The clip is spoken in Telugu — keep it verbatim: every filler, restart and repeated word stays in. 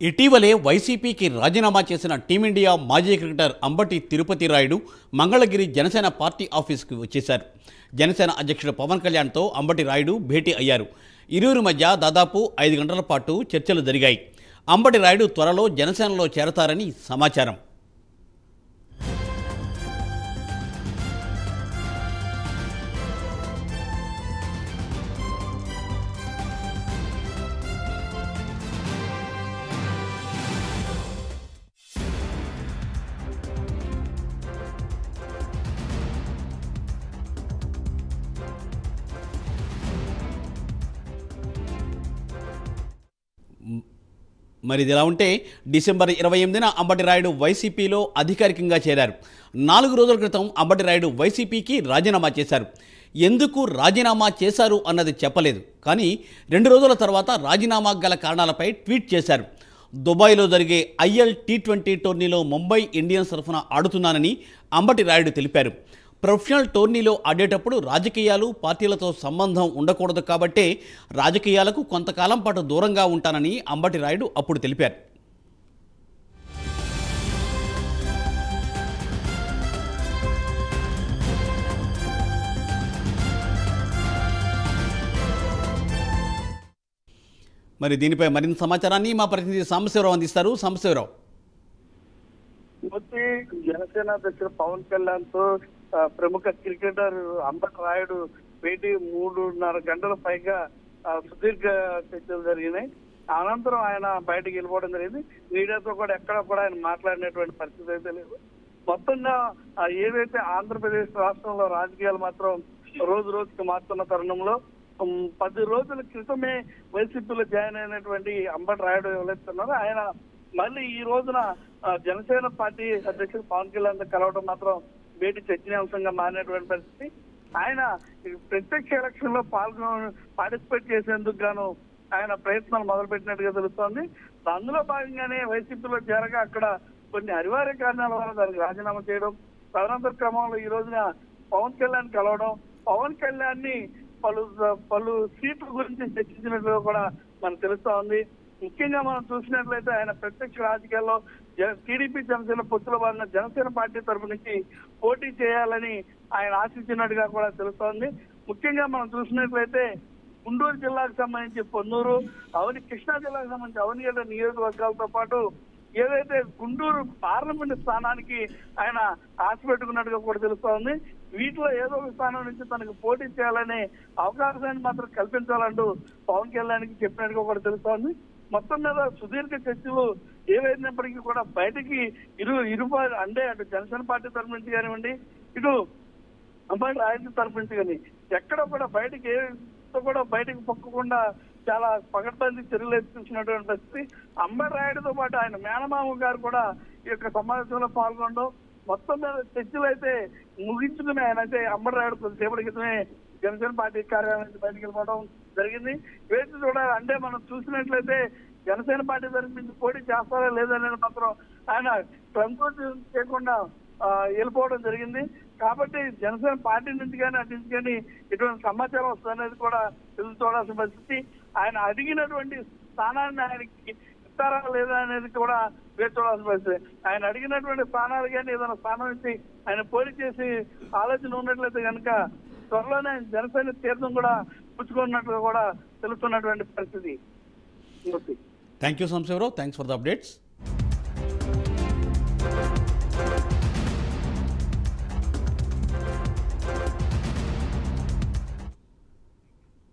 ఇటీవలే వైసీపీకి రాజీనామా చేసిన టీమిండియా మాజీ క్రికెటర్ అంబటి తిరుపతి రాయుడు మంగళగిరి జనసేన పార్టీ ఆఫీసుకు వచ్చేశారు. జనసేన అధ్యక్షుడు పవన్ కళ్యాణ్తో అంబటి రాయుడు భేటీ అయ్యారు. ఇరువురి మధ్య దాదాపు ఐదు గంటల పాటు చర్చలు జరిగాయి. అంబటి రాయుడు త్వరలో జనసేనలో చేరతారని సమాచారం. మరి ఇది ఎలా ఉంటే డిసెంబర్ ఇరవై ఎనిమిదిన అంబటి రాయుడు వైసీపీలో అధికారికంగా చేరారు. నాలుగు రోజుల క్రితం అంబటి రాయుడు వైసీపీకి రాజీనామా చేశారు. ఎందుకు రాజీనామా చేశారు అన్నది చెప్పలేదు. కానీ రెండు రోజుల తర్వాత రాజీనామా గల కారణాలపై ట్వీట్ చేశారు. దుబాయ్లో జరిగే ఐఎల్ టీ ట్వంటీ టోర్నీలో ముంబై ఇండియన్స్ తరఫున ఆడుతున్నానని అంబటి రాయుడు తెలిపారు. ప్రొఫెషనల్ టోర్నీలో ఆడేటప్పుడు రాజకీయాలు పార్టీలతో సంబంధం ఉండకూడదు కాబట్టే రాజకీయాలకు కొంతకాలం పాటు దూరంగా ఉంటానని అంబటి రాయుడు అప్పుడు తెలిపారు. మరి దీనిపై మరింత సమాచారాన్ని మా ప్రతినిధి సాంబశివరావు అందిస్తారు. సాంబశివరావు, జనసేన అధ్యక్షుడు పవన్ కళ్యాణ్ తో ప్రముఖ క్రికెటర్ అంబటి రాయుడు భేటీ మూడున్నర గంటల పైగా సుదీర్ఘ చర్చలు జరిగినాయి. అనంతరం ఆయన బయటకు వెళ్ళిపోవడం జరిగింది. మీడియాతో కూడా ఎక్కడ కూడా ఆయన మాట్లాడినటువంటి పరిస్థితి అయితే లేదు. మొత్తంగా ఏదైతే ఆంధ్రప్రదేశ్ రాష్ట్రంలో రాజకీయాలు మాత్రం రోజు రోజుకి మారుతున్న తరుణంలో పది రోజుల క్రితమే వైసీపీలో జాయిన్ అయినటువంటి అంబటి రాయుడు ఎవరైతున్నారో ఆయన మళ్ళీ ఈ రోజున జనసేన పార్టీ అధ్యక్షుడు పవన్ కళ్యాణ్ కలవడం మాత్రం భేటీ చర్చనీయాంశంగా మారినటువంటి పరిస్థితి. ఆయన ప్రత్యక్ష ఎలక్షన్ లో పాల్గొ పార్టిసిపేట్ చేసేందుకు గాను ఆయన ప్రయత్నాలు మొదలుపెట్టినట్టుగా తెలుస్తోంది. అందులో భాగంగానే వైసీపీలో చేరగా అక్కడ కొన్ని అనివార్య కారణాల వల్ల దానికి రాజీనామా చేయడం, తదనంతర క్రమంలో ఈ రోజున పవన్ కళ్యాణ్ కలవడం, పవన్ కళ్యాణ్ ని పలు పలు సీట్ల గురించి చర్చించినట్టుగా కూడా మనకు తెలుస్తా ఉంది. ముఖ్యంగా మనం చూసినట్లయితే ఆయన ప్రత్యక్ష రాజకీయాల్లో టీడీపీ జనసేన పొత్తుల వారిన జనసేన పార్టీ తరఫు నుంచి పోటీ చేయాలని ఆయన ఆశించినట్టుగా కూడా తెలుస్తోంది. ముఖ్యంగా మనం చూసినట్లయితే గుంటూరు జిల్లాకు సంబంధించి పొన్నూరు, అవని కృష్ణా జిల్లాకు సంబంధించి అవనిగడ్డ నియోజకవర్గాలతో పాటు ఏదైతే గుంటూరు పార్లమెంట్ స్థానానికి ఆయన ఆశ పెట్టుకున్నట్టుగా కూడా తెలుస్తోంది. వీటిలో ఏదో ఒక స్థానం నుంచి తనకు పోటీ చేయాలనే అవకాశాన్ని మాత్రం కల్పించాలంటూ పవన్ కళ్యాణ్కి చెప్పినట్టుగా కూడా తెలుస్తోంది. మొత్తం మీద సుదీర్ఘ చర్చలు ఏవైనప్పటికీ కూడా బయటకి ఇరు ఇరు అంటే అటు జనసేన పార్టీ తరఫు నుంచి కానివ్వండి, ఇటు అంబటి రాయుడు తరఫు నుంచి కానీ ఎక్కడ కూడా బయటకి ఏ కూడా బయటకు పొక్కకుండా చాలా పగడ్బందీ చర్యలు ఎత్తుకున్నటువంటి పరిస్థితి. అంబటి రాయుడుతో పాటు ఆయన మేనమామ గారు కూడా ఈ యొక్క సమావేశంలో పాల్గొనడం, మొత్తం మీద చర్చలు అయితే ముగించుకుని ఆయన అయితే అంబటి రాయుడు కొద్దిసేపటి క్రితమే జనసేన పార్టీ కార్యాలయం నుంచి బయటకు వెళ్ళిపోవడం జరిగింది. వేచి చూడాలి. అంటే మనం చూసినట్లయితే జనసేన పార్టీ తరఫు నుంచి పోటీ చేస్తారా లేదనేది మాత్రం ఆయన సంకోచం చేయకుండా వెళ్ళిపోవడం జరిగింది. కాబట్టి జనసేన పార్టీ నుంచి కానీ అటు నుంచి కానీ ఇటువంటి సమాచారం వస్తుందనేది కూడా తెలుసు చూడాల్సిన పరిస్థితి. ఆయన అడిగినటువంటి స్థానాన్ని ఆయనకి ఇస్తారా లేదా అనేది కూడా వేచి చూడాల్సిన పరిస్థితి. ఆయన అడిగినటువంటి స్థానాలు కానీ ఏదైనా స్థానం నుంచి ఆయన పోటీ చేసి ఆలోచన ఉన్నట్లయితే కనుక త్వరలోనే జనసేన తీర్థం కూడా పుచ్చుకున్నట్లుగా కూడా తెలుస్తున్నటువంటి పరిస్థితి. Thank you Sambasivarao, thanks for the updates.